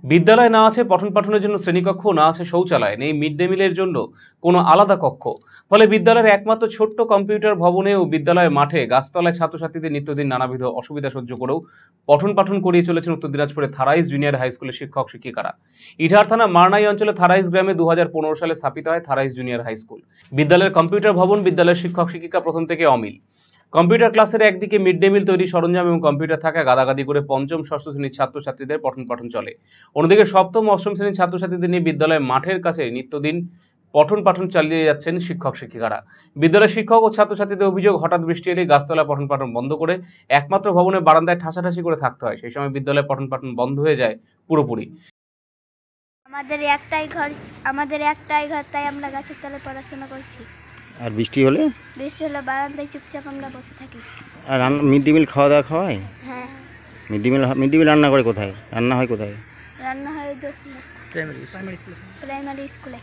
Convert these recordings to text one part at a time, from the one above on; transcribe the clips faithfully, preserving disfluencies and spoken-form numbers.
বিদ্যালয়ে না আছে পঠন পাঠনের জন্য শ্রেণীকক্ষ, না আছে শৌচালয়, নেই মিড ডে মিলের জন্য কোনো আলাদা কক্ষ। ফলে বিদ্যালয়ের একমাত্র ছোট্ট কম্পিউটার ভবনে ও বিদ্যালয়ের মাঠে গাছতলায় ছাত্রছাত্রীদের নিত্যদিন নানাবিধ অসুবিধা সহ্য করেও পঠন পাঠন করিয়ে চলেছেন উত্তর দিনাজপুরের থারাইজ জুনিয়র হাই স্কুলের শিক্ষক শিক্ষিকারা। ইটাহার থানা মারনাই অঞ্চলে থারাইজ গ্রামে দু হাজার পনেরো সালে স্থাপিত হয় থারাইজ জুনিয়র হাই স্কুল। বিদ্যালয়ের কম্পিউটার ভবন, বিদ্যালয়ের শিক্ষক শিক্ষিকা প্রথম থেকে অমিল। কম্পিউটার ক্লাসের একদিকে মিড ডে মিল তৈরি সরঞ্জাম এবং কম্পিউটার থাকা গাদাগাদি করে পঞ্চম ষষ্ঠ শ্রেণীর ছাত্রছাত্রীদের পঠন পাঠন চলে। অন্যদিকে সপ্তম অষ্টম শ্রেণীর ছাত্রছাত্রীদের নিয়ে বিদ্যালয়ের মাঠের কাছে নিত্যদিন পঠন পাঠন চালিয়ে যাচ্ছেন শিক্ষক শিক্ষিকারা। বিদ্যালয়ের শিক্ষক ও ছাত্রছাত্রীদের অভিযোগ, হঠাৎ বৃষ্টি এলে গাছতলা পঠন পাঠন বন্ধ করে একমাত্র ভবনের বারান্দায় ঠাসাঠাসি করে থাকতে হয়। সেই সময় বিদ্যালয়ে পঠন পাঠন বন্ধ হয়ে যায় পুরোপুরি। আমাদের একটাই ঘর আমাদের একটাই ঘর তাই আমরা গাছের তলায় পড়াশোনা করছি। আর বৃষ্টি হলে বৃষ্টি হলে বারান্দায় চুপচাপ আমরা বসে থাকি। আর মিড ডে মিল খাওয়া দাওয়া খাওয়ায়? হ্যাঁ। Mid day meal mid day meal রান্না করে কোথায়? রান্না হয় কোথায়? রান্না হয় প্রাইমারি প্রাইমারি স্কুলে প্রাইমারি স্কুলে।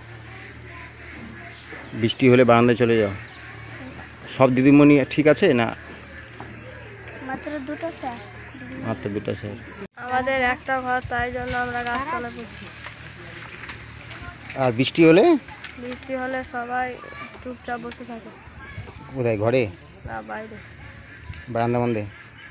বৃষ্টি হলে বারান্দায় চলে যাও। সব দিদিমণি ঠিক আছে না? মাত্র দুটো স্যার। মাত্র দুটো স্যার। আমাদের একটা ঘর, তাই জন্য আমরা গাছতলায় পড়ছি। আর বৃষ্টি হলে? বৃষ্টি হলে সবাই চুপচাপ বসে থাকে। কোথায়? ঘরে না বাইরে, বারান্দা বন্ধে।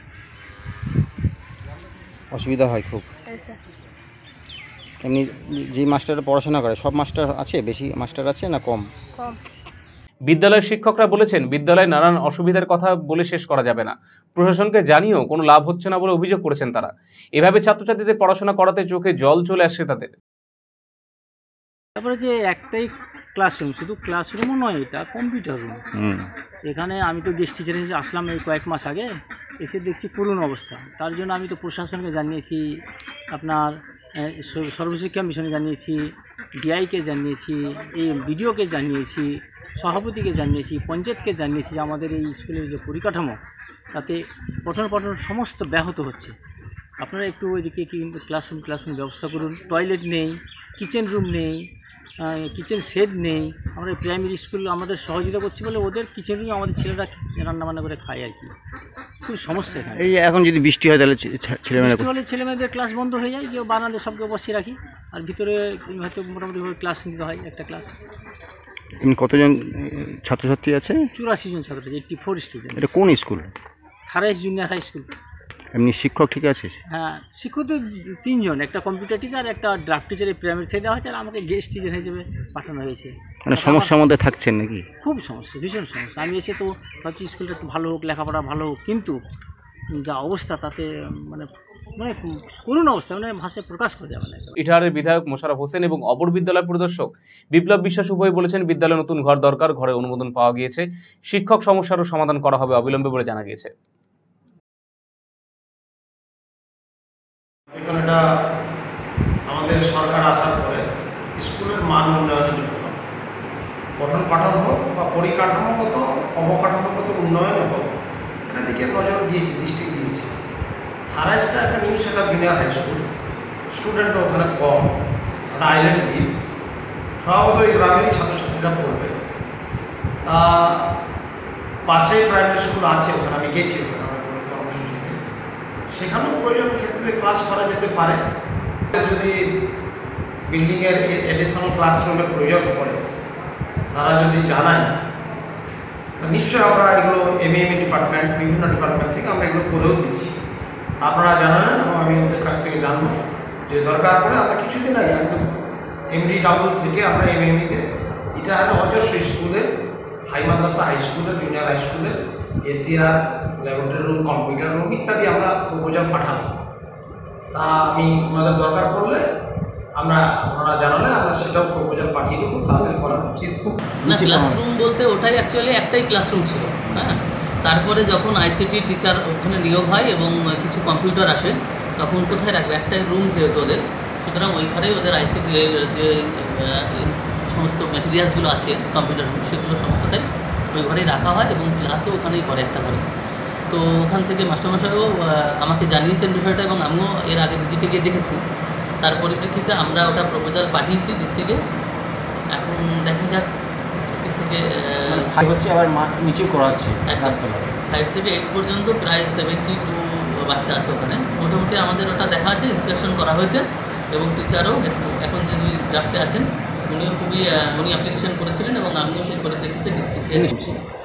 অসুবিধা হয় খুব। এসে এমনি যে মাস্টাররা পড়াশোনা করে সব মাস্টার আছে? বেশি মাস্টার আছে না কম? কম। বিদ্যালয়ের শিক্ষকরা বলেছেন, বিদ্যালয়ে নানান অসুবিধার কথা বলে শেষ করা যাবে না। প্রশাসনকে জানিয়েও কোনো লাভ হচ্ছে না বলে অভিযোগ করেছেন তারা। এভাবে ছাত্রছাত্রীদের পড়াশোনা করাতে চোখে জল চলে আসছে তাদের। তারপরে যে একটাই ক্লাসরুম, শুধু ক্লাসরুমও নয়, এটা কম্পিউটার রুম। এখানে আমি তো গেস্ট টিচার হিসেবে আসলাম এই কয়েক মাস আগে, এসে দেখছি করুণ অবস্থা। তার জন্য আমি তো প্রশাসনকে জানিয়েছি, আপনার সর্বশিক্ষা মিশনে জানিয়েছি, ডিআইকে জানিয়েছি, এই বিডিওকে জানিয়েছি, সভাপতিকে জানিয়েছি, পঞ্চায়েতকে জানিয়েছি যে আমাদের এই স্কুলের যে পরিকাঠামো তাতে পঠন পাঠন সমস্ত ব্যাহত হচ্ছে। আপনারা একটু ওইদিকে কি ক্লাসরুম ক্লাসরুম ব্যবস্থা করুন। টয়লেট নেই, কিচেন রুম নেই, কিচেন সেট নেই। আমরা প্রাইমারি স্কুল আমাদের সহযোগিতা করছি বলে ওদের কিচেন রুমে আমাদের ছেলেরা রান্নাবান্না করে খায় আর কি। খুব সমস্যা এখানে। এই এখন যদি বৃষ্টি হয় তাহলে ছেলেমেয়েরা বৃষ্টি হলে ছেলেমেয়েদের ক্লাস বন্ধ হয়ে যায়, কেউ বারান্দে সবকে বসিয়ে রাখি, আর ভিতরে হয়তো মোটামুটি ক্লাস নিতে হয় একটা ক্লাস। এমনি কতজন ছাত্রছাত্রী আছে? চুরাশি জন ছাত্র, এইটটি ফোর স্টুডেন্ট। এটা কোন school? Tharaij junior high school. এমনি শিক্ষক ঠিক আছে? হ্যাঁ, শিক্ষক তো তিনজন, একটা কম্পিউটার টিচার, একটা ড্রাফট টিচার এই প্রাইমারি থেকে দেওয়া হয়েছে, আর আমাকে গেস্ট টিচার হিসেবে পাঠানো হয়েছে। মানে সমস্যার মধ্যে থাকছেন নাকি? খুব সমস্যা, ভীষণ সমস্যা। আমি এসে তো ভাবছি স্কুলটা একটু ভালো হোক, লেখাপড়া ভালো হোক, কিন্তু যা অবস্থা তাতে মানে মানে করুণ অবস্থা, মানে ভাষায় প্রকাশ করা যাবে না। ইটাহারের বিধায়ক মোশাররফ হোসেন এবং অপর বিদ্যালয় পরিদর্শক বিপ্লব বিশ্বাস উভয় বলেছেন, বিদ্যালয়ে নতুন ঘর দরকার, ঘরে অনুমোদন পাওয়া গিয়েছে, শিক্ষক সমস্যারও সমাধান করা হবে অবিলম্বে বলে জানা গিয়েছে। এখন এটা আমাদের সরকার আসার পরে স্কুলের মান উন্নয়নের জন্য পঠন পাঠন হোক বা পরিকাঠামোগত অবকাঠামোগত উন্নয়ন হোক, এটা দিকে নজর দিয়েছে, দৃষ্টি দিয়েছে। থারাইজটা একটা new set up junior high school, student ওখানে কম, একটা আইল্যান্ড দ্বীপ, স্বভাবত এই গ্রামেরই ছাত্রছাত্রীরা পড়বে। তা পাশে প্রাইমারি স্কুল আছে, ওখানে আমি গেছি, ওখানে আমরা কোনো কর্মসূচিতে, সেখানেও প্রয়োজন ক্ষেত্রে ক্লাস করা যেতে পারে। যদি বিল্ডিংয়ের এডিশনাল ক্লাসরুমের প্রয়োজন পড়ে তারা যদি জানায়, তো নিশ্চয়ই আমরা এগুলো এমএএমই ডিপার্টমেন্ট, বিভিন্ন ডিপার্টমেন্ট থেকে আমরা এগুলো করেও দিচ্ছি। আপনারা জানালেন এবং আমি ওদের কাছ থেকে জানবো যে দরকার পড়ে। আমরা কিছুদিন আগে আমি তো এমডিডাব্লিউ থেকে আমরা এমএমইতে ইটাহারের অজস্র স্কুলের, হাই মাদ্রাসা হাই স্কুলের, জুনিয়র হাই স্কুলের ACR, laboratory room, computer room ইত্যাদি আমরা প্রপোজাল পাঠাবো। তা আমি ওনাদের দরকার পড়লে আমরা ওনারা জানালে আমরা সেটাও প্রপোজাল পাঠিয়ে দেবো, তাড়াতাড়ি করার চেষ্টা। না, ক্লাসরুম বলতে ওটাই অ্যাকচুয়ালি একটাই ক্লাসরুম ছিল। হ্যাঁ, তারপরে যখন আইসিটি টিচার ওখানে নিয়োগ হয় এবং কিছু কম্পিউটার আসে, তখন কোথায় রাখবে? একটাই রুম যেহেতু ওদের, সুতরাং ওই ঘরেই ওদের আইসিটি যে সমস্ত ম্যাটেরিয়ালসগুলো আছে কম্পিউটার রুম, সেগুলো সমস্তটাই ওই ঘরেই রাখা হয় এবং ক্লাসও ওখানেই করে একটা ঘরে। তো ওখান থেকে মাস্টারমশাইও আমাকে জানিয়েছেন বিষয়টা এবং আমিও এর আগে ভিজিটে গিয়ে দেখেছি। তার পরিপ্রেক্ষিতে আমরা ওটা প্রপোজাল পাঠিয়েছি ডিস্ট্রিক্টে। এখন দেখা যাক ডিস্ট্রিক্ট থেকে হচ্ছে আবার নিচেও করাচ্ছে। ফাইভ থেকে এইট পর্যন্ত প্রায় সেভেন্টি টু বাচ্চা আছে ওখানে। মোটামুটি আমাদের ওটা দেখা আছে, ইন্সপেকশন করা হয়েছে এবং টিচারও এখন যিনি ড্রাফটে আছেন উনিও খুবই আহ, উনি অ্যাপ্লিকেশন করেছিলেন এবং আমিও সেই পরিপ্রেক্ষিতে ডিস্ট্রিক্টে